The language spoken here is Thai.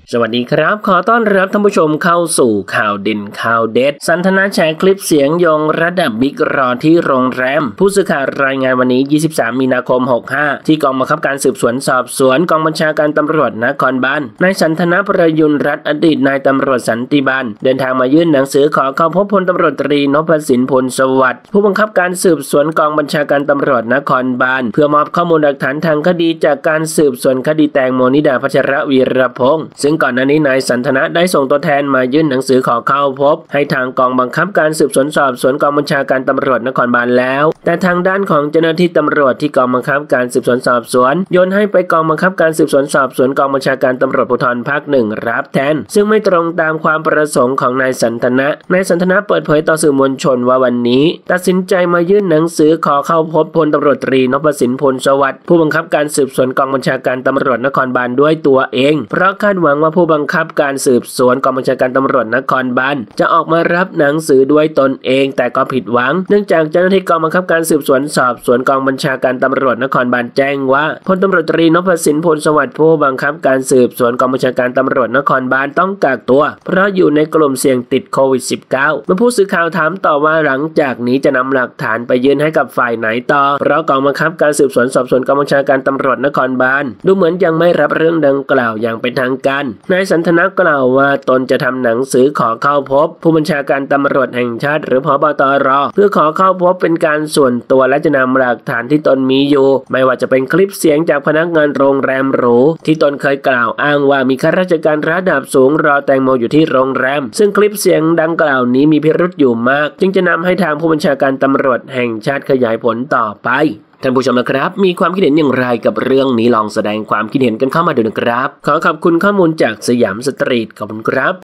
สวัสดีครับขอต้อนรับท่านผู้ชมเข้าสู่ข่าวเด่นข่าวเด็ดสันทนาแชร์คลิปเสียงยงระดับบิ๊กรอที่โรงแรมผู้สื่อข่าวรายงานวันนี้23มีนาคม65ที่กองบังคับการสืบสวนสอบสวนกองบัญชาการตำรวจนครบาลนายสันทนาประยุนรัตน์อดีตนายตำรวจสันติบาลเดินทางมายื่นหนังสือขอเข้าพบพลตำรวจตรีนพสิน พลสวัสดิ์ผู้บังคับการสืบสวนกองบัญชาการตำรวจนครบาลเพื่อมอบข้อมูลหลักฐานทางคดีจากการสืบสวนคดีแตงโมนิดา พัชรวีรพงษ์ซึ่งก่อนหน้านี้นายสันทนาได้ส่งตัวแทนมายื่นหนังสือขอเข้าพบให้ทางกองบังคับการสืบสวนสอบสวนกองบัญชาการตำรวจนครบาลแล้วแต่ทางด้านของเจ้าหน้าที่ตำรวจที่กองบังคับการสืบสวนสอบสวนโยนให้ไปกองบังคับการสืบสวนสอบสวนกองบัญชาการตำรวจภูธรภาค 1รับแทนซึ่งไม่ตรงตามความประสงค์ของนายสันทนะเปิดเผยต่อสื่อมวลชนว่าวันนี้ตัดสินใจมายื่นหนังสือขอเข้าพบพลตำรวจตรีนพสิน พลสวัสดิ์ผู้บังคับการสืบสวนกองบัญชาการตำรวจนครบาลด้วยตัวเองเพราะคาดหวังว่าผู้บังคับการสืบสวนกองบัญชาการตำรวจนครบาลจะออกมารับหนังสือด้วยตนเองแต่ก็ผิดหวังเนื่องจากเจ้าหน้าที่กองบังคับการสืบสวนสอบสวนกองบัญชาการตำรวจนครบาลแจ้งว่าพลตำรวจตรีนพสิน พลสวัสดิ์ผู้บังคับการสืบสวนกองบัญชาการตำรวจนครบาลต้องกักตัวเพราะอยู่ในกลุ่มเสี่ยงติดโควิด -19 เมื่อผู้สื่อข่าวถามต่อว่าหลังจากนี้จะนำหลักฐานไปยื่นให้กับฝ่ายไหนต่อเพราะกองบังคับการสืบสวนสอบสวนกองบัญชาการตำรวจนครบาลดูเหมือนยังไม่รับเรื่องดังกล่าวอย่างเป็นทางการนายสันทนะกล่าวว่าตนจะทำหนังสือขอเข้าพบผู้บัญชาการตำรวจแห่งชาติหรือผบ.ตร.เพื่อขอเข้าพบเป็นการส่วนตัวและจะนำหลักฐานที่ตนมีอยู่ไม่ว่าจะเป็นคลิปเสียงจากพนักงานโรงแรมหรูที่ตนเคยกล่าวอ้างว่ามีข้าราชการระดับสูงรอแตงโมอยู่ที่โรงแรมซึ่งคลิปเสียงดังกล่าวนี้มีพิรุธอยู่มากจึงจะนำให้ทางผู้บัญชาการตำรวจแห่งชาติขยายผลต่อไปท่านผู้ชมนะครับมีความคิดเห็นอย่างไรกับเรื่องนี้ลองแสดงความคิดเห็นกันเข้ามาดูนะครับขอขอบคุณข้อมูลจากสยามสตรีทขอบคุณครับ